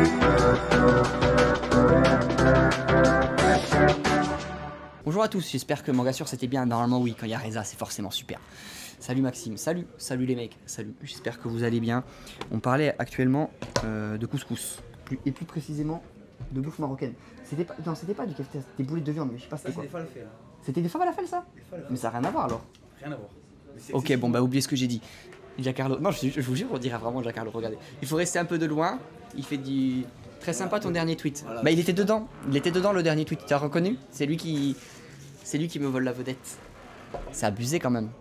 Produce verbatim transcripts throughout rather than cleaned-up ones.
Bonjour à tous, j'espère que Mangasur c'était bien. Normalement oui, quand il y a Reza c'est forcément super. Salut Maxime, salut, salut les mecs, salut, j'espère que vous allez bien. On parlait actuellement euh, de couscous, plus, et plus précisément de bouffe marocaine. C'était pas, non c'était pas du kefta, c'était des boulettes de viande, mais je sais pas c'était quoi. C'était des falafels là. C'était des falafels ça? Mais ça n'a rien à voir alors. Rien à voir. Ok bon bah oubliez ce que j'ai dit. Giancarlo, non je, je vous jure on dirait vraiment Giancarlo, regardez. Il faut rester un peu de loin, il fait du... Très sympa ton dernier tweet. Voilà. Bah il était dedans, il était dedans le dernier tweet, tu as reconnu? C'est lui qui... C'est lui qui me vole la vedette. C'est abusé quand même.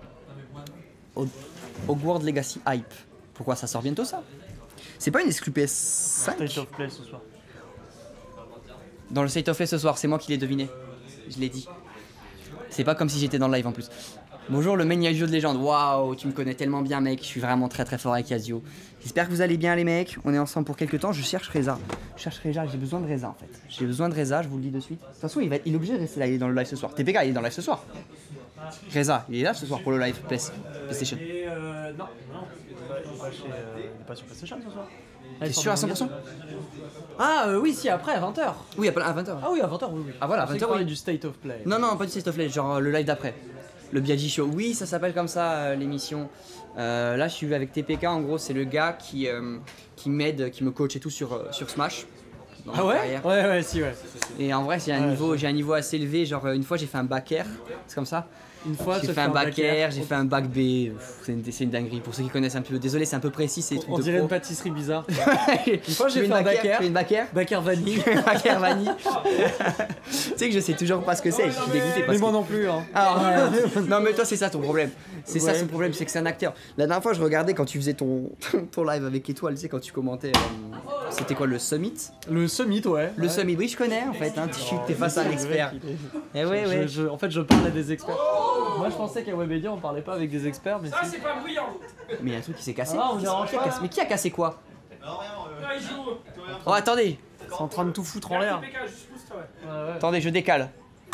Hogwarts Legacy Hype. Pourquoi ça sort bientôt ça? C'est pas une exclu P S cinq? State of Play ce soir. Dans le State of Play ce soir, c'est moi qui l'ai deviné. Je l'ai dit. C'est pas comme si j'étais dans le live en plus. Bonjour le main Yasuo de légende. Waouh, tu me connais tellement bien mec, je suis vraiment très très fort avec Yasuo. J'espère que vous allez bien les mecs, on est ensemble pour quelques temps, je cherche Reza. Je cherche Reza, j'ai besoin de Reza en fait. J'ai besoin de Reza, je vous le dis de suite. De toute façon il, va, il est obligé de rester là, il est dans le live ce soir. T P K il est dans le live ce soir. Reza, il est là ce soir pour le live PlayStation. Et euh, non, non, il n'est pas, chez, euh, il est pas sur PlayStation ce soir. T'es sûr à cent pour cent? Ah euh, oui, si, après à vingt heures. Oui, à vingt heures. Ah oui, à vingt heures, oui, oui. Ah voilà, à vingt heures, oui. Du State of Play. Non, non, pas du State of Play, genre le live d'après. Le Biagi Show. Oui, ça s'appelle comme ça euh, l'émission. Euh, là, je suis avec T P K, en gros, c'est le gars qui, euh, qui m'aide, qui me coach et tout sur, euh, sur Smash. Ah ouais? Ouais, ouais, si, ouais. Et en vrai, j'ai un, ouais, niveau, j'ai un niveau assez élevé. Genre, une fois, j'ai fait un back air. C'est comme ça? Une fois, j'ai fait un back air, j'ai fait un back B. C'est une, une dinguerie. Pour ceux qui connaissent un peu, désolé, c'est un peu précis. C'est on, on dirait une pâtisserie bizarre. Une fois, j'ai fait une un back air. Une back air. Back air vanille. Back air vanille. Tu sais que je sais toujours pas ce que c'est. Je suis dégoûté. Parce mais moi que... non plus. Hein. Alors, euh, non, mais toi, c'est ça ton problème. C'est ouais. ça son problème, c'est que c'est un acteur. La dernière fois, je regardais quand tu faisais ton, ton live avec Étoile, tu sais, quand tu commentais. Euh, C'était quoi, le Summit? Le Summit, ouais. Le ouais. Summit, oui, je connais en fait. Hein, tu t'es face à un expert. Eh ouais, ouais. Je, je, en fait, je parle à des experts. Moi, je pensais qu'à Webedia, on parlait pas avec des experts, mais ça, c'est pas bruyant. Mais il y a un truc qui s'est cassé. Ah, on dérange qui a pas. cassé... Mais qui a cassé quoi? Non, rien. Euh... Oh, attendez. C'est en train de tout foutre en l'air. Ouais, ouais. Attendez, je décale.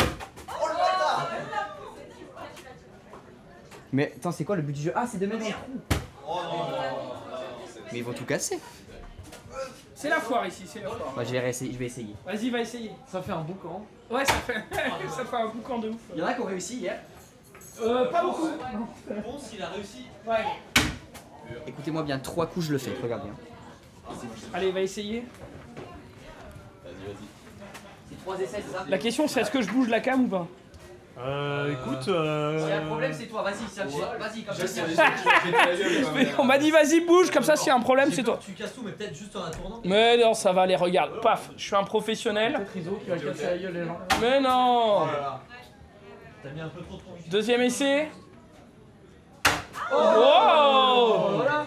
Mais attends, c'est quoi le but du jeu? Ah, c'est de mettre dans le trou. Oh non, non, non, mais ils vont tout casser. C'est la foire ici, c'est la foire. Bah, je vais essayer. Je vais essayer. Vas-y, va essayer. Ça fait un boucan. Ouais, ça fait, ça fait un boucan de ouf. Il y en a qui ont réussi hier. Euh, pas beaucoup. Bon, s'il a réussi. Ouais. Écoutez-moi bien, trois coups, je le fais. Regarde bien. Allez, va essayer. Vas-y, vas-y. C'est trois essais, c'est ça? La question, c'est est-ce que je bouge la cam ou pas? Euh, écoute. Euh... S'il y a un problème, c'est toi. Vas-y, vas-y, comme ça. On m'a dit vas-y bouge, comme ça s'il y a un problème c'est toi. Tu casses tout mais peut-être juste en la tournant. Mais non ça va aller, regarde, paf, je suis un professionnel. Peut-être Iso qui va casser la gueule les gens. Mais non. T'as mis un peu trop trop. Deuxième essai. Oh, Voilà.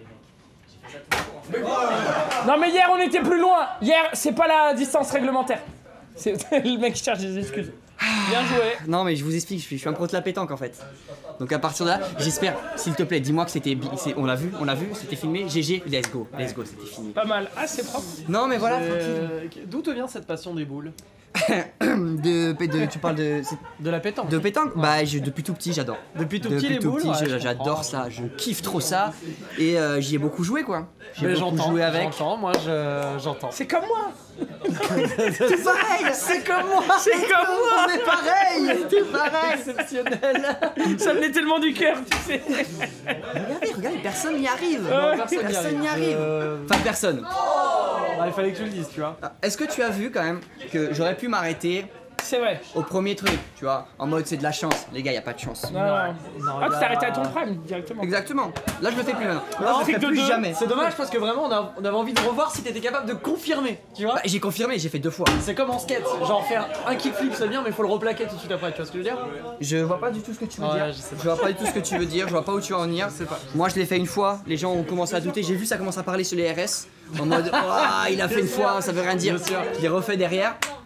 non mais hier on était plus loin. Hier c'est pas la distance réglementaire. C'est le mec qui cherche des excuses. Bien joué. Non mais je vous explique, je suis, je suis un pro de la pétanque en fait. Donc à partir de là, j'espère, s'il te plaît, dis-moi que c'était... On l'a vu, on l'a vu, c'était filmé, G G, let's go, let's go, c'était filmé. Pas mal. Ah c'est propre. Non mais voilà, Euh, D'où te vient cette passion des boules? de, de, tu parles de... De la pétanque. De pétanque? Bah je, depuis tout petit j'adore. Depuis tout Depuis petit les tout boules petit, ouais, je- je j'adore comprends. ça, je kiffe trop ça. Et euh, j'y ai beaucoup joué quoi. J'ai Mais beaucoup j'entends, joué avec. j'entends, moi je, j'entends. C'est comme moi. C'est pareil. C'est comme moi. C'est comme On est pareil. C'est pareil. Exceptionnel. Ça venait tellement du cœur, tu sais. Regardez, regardez, personne n'y arrive. Ouais. Personne n'y arrive. Euh, Enfin personne. bah, il fallait que je le dise, tu vois. Est-ce que tu as vu quand même que j'aurais pu m'arrêter C'est vrai. au premier truc, tu vois, en mode c'est de la chance. Les gars, y a pas de chance. Non, non. Non, Ah, tu gars. t'es arrêté à ton prime directement. Exactement. Là, je le fais plus maintenant. Là, Non, je le fric fais de plus deux. jamais. C'est dommage parce que vraiment on, a- on avait envie de revoir si t'étais capable de confirmer, tu vois. Bah, j'ai confirmé, j'ai fait deux fois. C'est comme en skate, genre faire un kickflip c'est bien mais faut le replaquer tout de suite après, tu vois ce que je veux dire? Je vois pas du tout ce que tu veux Ouais, dire. je sais pas. Je vois pas du tout ce que tu veux dire. Je vois pas où tu veux en venir. sais pas. Moi, je l'ai fait une fois. Les gens ont commencé à douter. J'ai vu ça commence à parler sur les R S en mode, oh, il a fait une fois, ça veut rien dire. Bien sûr. Je l'ai refait derrière.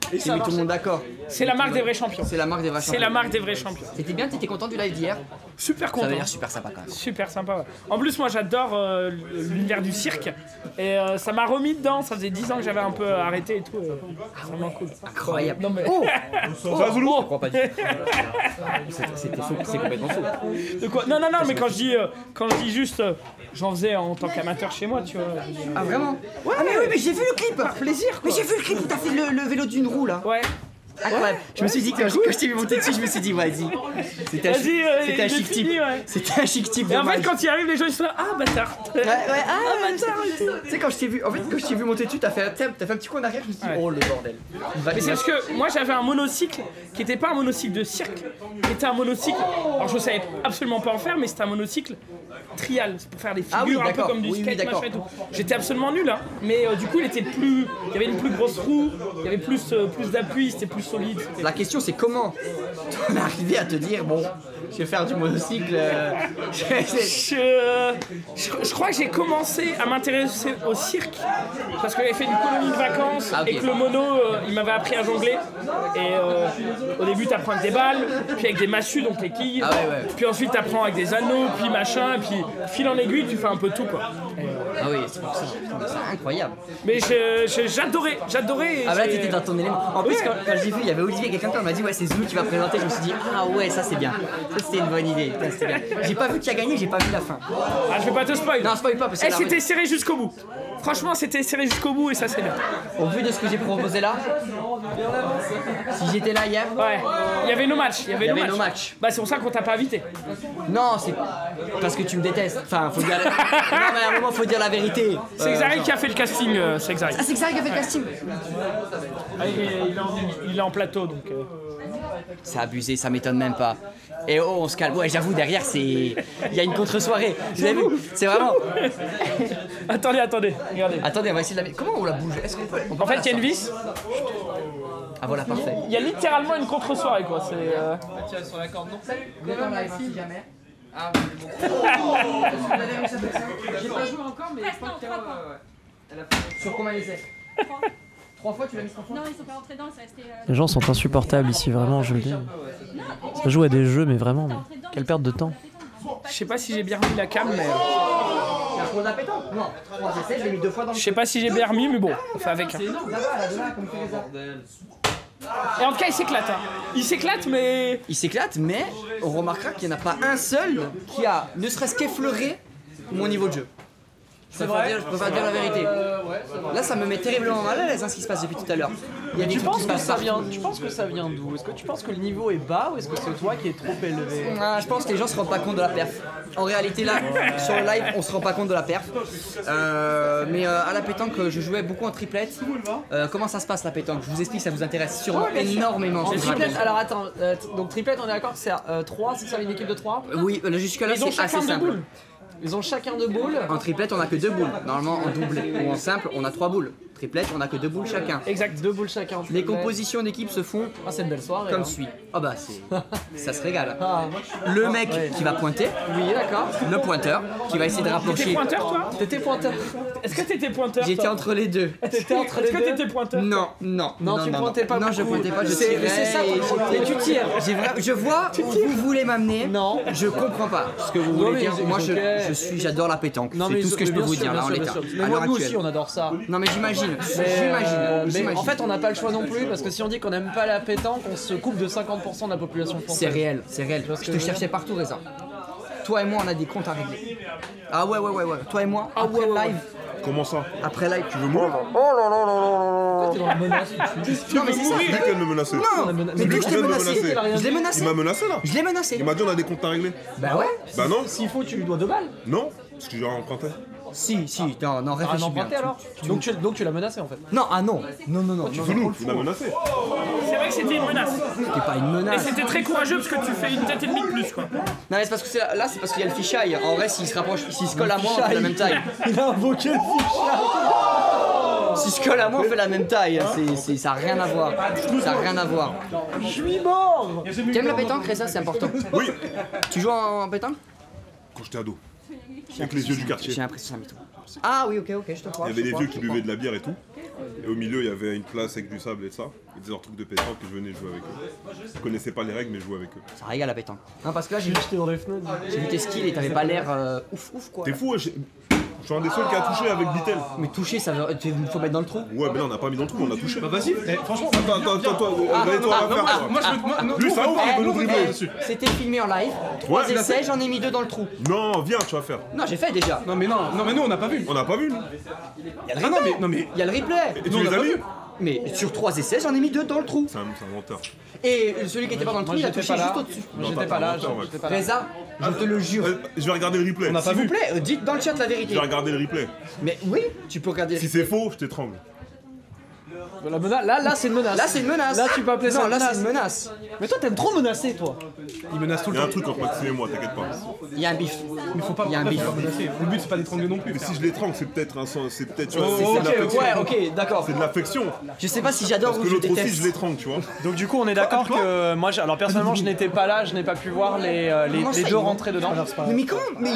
J'ai mis tout le monde d'accord. C'est la marque des vrais champions. C'est la marque des vrais champions. C'est la marque des vrais champions. C'était bien, t'étais content du live d'hier? Super Ça content. avait l'air super sympa quand même. Super sympa. Ouais. En plus, moi j'adore euh, l'univers du cirque. Et euh, ça m'a remis dedans. Ça faisait dix ans que j'avais un peu arrêté et tout. euh, C'est vraiment cool. Incroyable. Non, mais... Oh, Ça va, Zoulou? je crois pas du tout. C'était faux, c'est complètement faux. De quoi? Non, non, non, mais quand je dis, euh, quand je dis juste, euh, j'en faisais en tant qu'amateur chez moi, tu vois. Ah vraiment? Ouais, ah mais oui, mais j'ai vu le clip. Par plaisir, quoi. Mais j'ai vu le clip où t'as fait le, le vélo d'une roue là. Ouais. Incroyable. Je me suis dit, quand je, quand je t'ai vu monter dessus, je me suis dit, vas-y. C'était un, Vas-y, chic- euh, c'était un il est chic fini, type. ouais. C'était un chic type. Et en fait, dommage. quand il arrive, les gens ils sont là, ah bâtard. Ouais, ouais, ah, tu sais, quand je t'ai vu, en fait, quand je t'ai vu monter dessus, t'as fait, t'as fait un petit coup en arrière, je me suis dit, Ouais. oh le bordel. Il va- Mais il c'est va- parce que moi j'avais un monocycle qui était pas un monocycle de cirque, qui était un monocycle. Alors je savais absolument pas en faire, mais c'était un monocycle trial, c'est pour faire des Ah oui, figures un peu d'accord. comme du Oui, oui, skate, d'accord. machin et tout. J'étais absolument nul, hein. Mais euh, du coup il était plus, il y avait une plus grosse roue, il y avait plus, euh, plus d'appui, c'était plus solide. c'était- La question, c'est comment t'en es arrivé à te dire, bon, je vais faire du monocycle. euh, je- je- Je, je, je crois que j'ai commencé à m'intéresser au cirque parce que j'avais fait une colonie de vacances Ah, ok. et que le mono euh, il m'avait appris à jongler. Et euh, au début t'apprends avec des balles, puis avec des massues donc les quilles, Ah ouais, ouais. puis ensuite t'apprends avec des anneaux, puis machin, et puis fil en aiguille tu fais un peu tout quoi. Ah oui, c'est pour ça. Putain, mais c'est incroyable. Mais je- je- j'adorais, j'adorais. et Ah bah là, j'ai- t'étais dans ton élément. En plus, Ouais. quand, quand j'ai vu, il y avait Olivier, quelqu'un qui m'a dit, ouais, c'est Zoulou qui va présenter. Je me suis dit, ah ouais, ça c'est bien. Ça c'était une bonne idée. Putain, c'était bien. J'ai pas vu qui a gagné, j'ai pas vu la fin. Ah je vais pas te spoil. Non, spoil pas parce que Eh, là, c'était serré jusqu'au bout. Franchement c'était serré jusqu'au bout et ça c'est bien. au vu de ce que j'ai proposé là, si j'étais là hier, Ouais. Il y avait nos matchs. Il y avait, il y nos, avait matchs. nos matchs. Bah c'est pour ça qu'on t'a pas invité. Non, c'est parce que tu me détestes. Enfin, faut dire. La... Non, mais à un moment, faut dire la vérité. C'est Xari qui a fait le casting, euh, c'est Xari. Ah, c'est que ça qui a fait le casting. Ah, il, est, il est en, il est en plateau donc. euh. C'est abusé, ça m'étonne même pas. Et oh, on se calme. Ouais, j'avoue, derrière, c'est. Il y a une contre-soirée. Vous avez vu? C'est vraiment. Attendez, attendez, regardez. Attendez, on va essayer de la. Comment on la bouge? Est-ce qu'on peut. on peut En pas fait, il y a la une vis. Ah voilà, parfait. Il y a littéralement une contre-soirée quoi. C'est. euh, Tiens, sur la corde, non? Ah, j'ai pas joué encore, mais je crois que elle a fait. Sur combien d'essais? Trois fois, tu l'as mis trois fois? Non, ils sont pas rentrés dedans, c'est resté. euh, Les gens sont insupportables ici, vraiment, je le dis. Ça joue à des jeux, mais vraiment, mais quelle perte de temps. Je sais pas si j'ai bien remis la cam, mais. euh, C'est un pro de la pétanque? Non, trois essais, je l'ai mis deux fois dans le. Je sais pas si j'ai bien remis, mais bon, on fait avec. hein. Là-bas, là, de là, comme ça. Et en tout cas, il s'éclate. Hein. Il s'éclate, mais. Il s'éclate, mais on remarquera qu'il n'y en a pas un seul qui a ne serait-ce qu'effleuré mon niveau de jeu. Je préfère dire, je préfère dire la vérité. Là, ça me met terriblement mal à l'aise hein, ce qui se passe depuis tout à l'heure. Il y a des Tu trucs qui penses se que passent ça partout. vient, tu penses que ça vient d'où? Est-ce que tu penses que le niveau est bas ou est-ce que c'est toi qui est trop élevé? Ah, je pense que les gens se rendent pas compte de la perf. En réalité, là, sur le live, on se rend pas compte de la perf. Euh, mais euh, à la pétanque, je jouais beaucoup en triplette. Euh, comment ça se passe la pétanque? Je vous explique, ça vous intéresse sûrement énormément. En je vous triplette, raconte. alors attends, euh, t- donc triplette, on est d'accord que c'est euh, trois, c'est ça une équipe de trois? Oui, euh, jusque-là, Ils ont c'est assez chacun deux simple. boules. Ils ont chacun deux boules. En triplette, on a que deux boules. Normalement, en double ou en simple, on a trois boules. Triplette, on a que deux boules chacun. Exact, deux boules chacun. Les compositions d'équipe se font Ah, c'est une belle soirée. comme hein. suit. Oh bah, c'est. Ça se régale. Ah, Le mec qui va pointer, oui, d'accord. le pointeur, qui va essayer de T'es rapprocher. pointeur, toi? T'étais pointeur. Est-ce que t'étais pointeur? J'étais toi entre les deux. T'étais entre les Est-ce que deux. t'étais pointeur? Non, non, Non, tu pointais pas Non, je beaucoup. pointais pas, je C'est- tirais. c'est ça, et, ton- et tu tires. J'ai vra- Je vois où vous voulez m'amener. Non. Je comprends pas ce que vous Non, voulez mais dire. ils- Moi, ils je, ont fait- je suis, j'adore la pétanque. Non, C'est mais tout ce que je peux bien vous sûr, dire là bien en sûr, bien l'état. sûr. Mais À moi, l'heure nous actuelle. aussi, on adore ça. Non, mais j'imagine. Mais, euh, J'imagine. mais J'imagine. en fait, on n'a pas le choix non plus parce que si on dit qu'on n'aime pas la pétanque, on se coupe de cinquante pour cent de la population française. C'est réel, c'est réel. vois ce Je que te je veux cherchais partout, Reza. Toi et moi, on a des comptes à régler. Ah ouais, ouais, ouais, ouais. Toi et moi, Ah après ouais, ouais, live, Comment ça? après live, tu veux Moi? T'es dans la menace. Non, mais c'est ça. Qui vient de me menacer? Non, mais C'est lui d'où qui je t'ai vient de me menacé? menacer. Je l'ai Il menacé. m'a menacé là. Je l'ai menacé. Il m'a dit on a des comptes à régler. Bah ouais. Bah non, S'il faut, tu lui dois deux balles. non, parce que j'ai emprunté. Si, si. Non, non, Un réfléchis bien. emprunté alors donc tu, donc tu l'as menacé en fait. Non, ah non. Non, non, non. non, non. Zoulou, il m'a menacé. C'est vrai que c'était une menace. C'était pas une Et menace. c'était très courageux parce que tu fais une tête et demie de plus, quoi. Non, mais c'est parce que c'est là, là, c'est parce qu'il y a le fichaille. En vrai, s'il se rapproche, s'il se colle à moi, on fait la même taille. Il a invoqué le fichier. S'il se colle à moi, on fait la même taille. C'est, c'est, ça a rien à voir. Ça a rien à voir. Je suis mort. Tu aimes la pétanque, Reza? C'est important. Oui, Tu joues en, en pétanque? quand j'étais ado. Avec les yeux du quartier. J'ai l'impression que ça met tout. Ah oui, ok, ok, je te crois. Il y avait des vieux qui buvaient de la bière et tout. Et au milieu, il y avait une place avec du sable et ça. Ils faisaient leur truc de pétanque et je venais jouer avec eux. Je connaissais pas les règles, mais je jouais avec eux. Ça régale la pétanque. Non, parce que là, j'ai vu, J'étais dans les fenêtres. j'ai vu tes skills et t'avais pas l'air euh, ouf ouf quoi. T'es fou, ouais, j'ai- je suis un des seuls qui a touché avec Bitel. Mais toucher, ça veut. Il faut mettre dans le trou. Ouais, mais là, on n'a pas mis dans le trou, on a touché. Bah vas-y, eh, franchement. Attends, attends, attends, attends, Ah, allez, toi, ah, on va faire ah, quoi. Moi je veux. Moi, non, Lui, nous, ça on ouvre, fait- il veut nous nous, on fait dribbler pas- dessus. C'était filmé en live. Trois Ouais. essais, j'en ai mis deux dans le trou. Non, viens, tu vas faire. Non, j'ai fait déjà. Non mais non, non mais nous on n'a pas vu. On n'a pas vu, nous. Il y a le Ah non replay. mais non mais. Il y a le replay. Et tu Nous, on les n'a as pas vus? vu. Mais sur trois essais, j'en ai mis deux dans le trou. C'est un, c'est un menteur. Et celui qui était pas dans le trou, il a j'étais touché pas là. juste au-dessus. Non, J'étais t'as- pas là, t'as un menteur, j'étais pas là. Reza, je te le jure. Euh, Je vais regarder le replay. On n'a pas S'il vous vu. plaît, euh, dites dans le chat la Je vérité. vais regarder le replay. Mais oui, tu peux regarder. Si c'est faux, je t'étrangle. La mena- Là, là c'est une menace. Là, c'est une menace. Là, tu peux appeler ça Non, une là, menace. c'est une menace. Mais toi, t'aimes trop menacer, toi. Il menace tout Il le y a temps. un truc entre Maxime et moi, t'inquiète pas. Il y a un bif. Il faut pas. Il y a un faut bif. pas menacer. Le but c'est pas d'étrangler non plus. Mais frère. si je l'étrangle, c'est peut-être un sens. C'est peut-être. tu vois, Oh, c'est- c'est de ok, l'affection. Ouais, ok, d'accord. C'est de l'affection. Je sais pas si j'adore Parce ou que je l'autre aussi, déteste. je l'étrangle, tu vois. Donc du coup, on est d'accord que moi, j'ai- alors personnellement, je n'étais pas là, je n'ai pas pu voir les, euh, les, Comment les ça, deux il ment rentrer dedans. Mais, mais comment Mais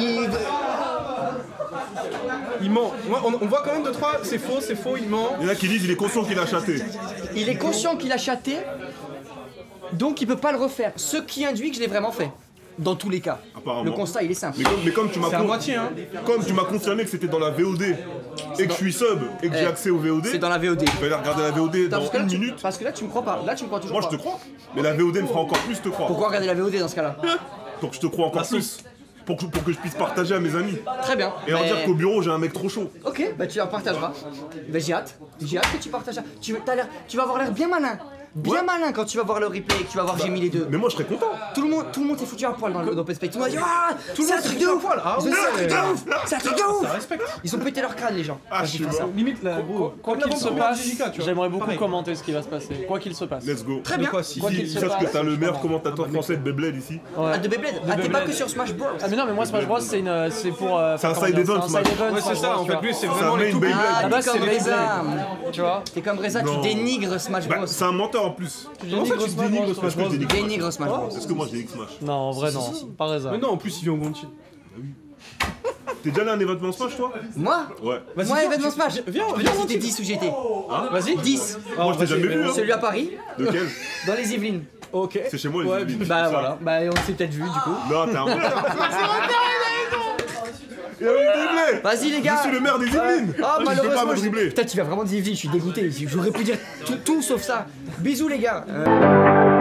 Il ment. Moi, on, on voit quand même deux trois. C'est faux, c'est faux. Il ment. Il y en a qui disent il est conscient qu'il a chaté. il est conscient qu'il a chaté, donc il peut pas le refaire. Ce qui induit que je l'ai vraiment fait. Dans tous les cas. Apparemment. Le constat, il est simple. Mais comme, mais comme tu m'as C'est à con- moitié hein. comme tu m'as confirmé que c'était dans la V O D et que je suis sub et que j'ai Eh, accès au V O D, C'est dans la V O D. je vais aller regarder la V O D Attends, dans parce que là, une tu- minute. Parce que là, tu me crois pas. Là, tu me crois toujours Moi je pas. te crois, mais la V O D me fera encore plus te croire. Pourquoi regarder la V O D dans ce cas-là? Pour que je te crois encore plus. Pour que, pour que je puisse partager à mes amis. Très bien. Et leur Mais- dire qu'au bureau j'ai un mec trop chaud. Ok, bah tu en partageras. Bah j'ai hâte. J'ai hâte que tu partages. Tu, t'as l'air- tu vas avoir l'air bien malin. Bien Ouais. malin quand tu vas voir le replay et que tu vas voir j'ai mis les deux. Mais moi je serais content. Tout le monde, tout le monde s'est foutu à poil dans le dans Open Space. Tout le monde a dit ah, Tout le c'est un monde s'est truc foutu de à ouf. poil. Ah Ils ont dit, ouais. c'est un truc de ouf. C'est un truc de Ça ouf. respecte. Ils ont pété leur crâne les gens. Ah, quand je ils suis font ça. mort. Limite là, gros. Quoi qu'il se passe, J K, tu vois. j'aimerais beaucoup Pareil. commenter ce qui va se passer. Quoi qu'il se passe. Let's go. Très bien. Quoi, si- Quoi Si, qu'il se sache que passe, t'as le meilleur je commentateur français de Beyblade ici. Ouais. Ah, de Beyblade. Ah, t'es pas Beyblade. que sur Smash Bros. Ah mais non mais moi Smash Bros c'est une c'est pour euh, C'est un comment side dire, event, c'est un Smash. side event, Ouais, c'est Smash ça. Bros, En tu fait, vois. lui c'est C'est vraiment un les main tout Beyblade. Ah, Ah, t'es d'accord, comme mais Reza. tu vois. T'es comme Reza, tu Non. dénigres Smash Bah, Bros. c'est un menteur en plus. Comment ça tu Smash dénigres Bros, Smash Est-ce que je Bros? dénigre Smash Dénigre Smash Bros. Est-ce que moi je dénigre Smash? Non en vrai non, pas raison. Mais non, en plus il vient au Gonchi. T'es déjà allé à un événement Smash toi? Moi Ouais. Vas-y, Moi, viens, événement tu- Smash. Viens, Je viens, peux viens. te citer dix où j'étais. Vas-y. dix. Moi je t'ai jamais vu hein. Celui à Paris, De quel? dans les Yvelines. Ok. C'est chez moi les Ouais, Yvelines. Bah voilà, bah on s'est peut-être vu du coup. Non, t'es un menteur. Il y a eu le dribblé. Vas-y les gars. Je suis le maire des Yvelines. Ah, Je peux pas malheureusement, me je- dribbler. Putain, tu vas vraiment dire Yvelines, je suis dégoûté. J'aurais pu dire tout, tout sauf ça. Bisous les gars. Euh,